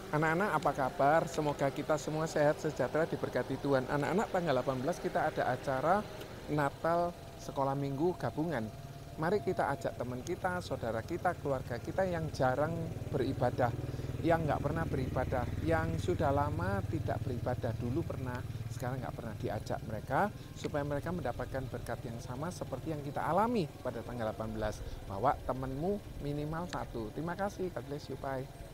Anak-anak apa kabar? Semoga kita semua sehat sejahtera diberkati Tuhan. Anak-anak tanggal 18 kita ada acara Natal Sekolah Minggu gabungan. Mari kita ajak teman kita, saudara kita, keluarga kita yang jarang beribadah, yang nggak pernah beribadah, yang sudah lama tidak beribadah, dulu pernah, sekarang nggak pernah, diajak mereka supaya mereka mendapatkan berkat yang sama seperti yang kita alami pada tanggal 18. Bawa temanmu minimal satu. Terima kasih, God bless you, bye.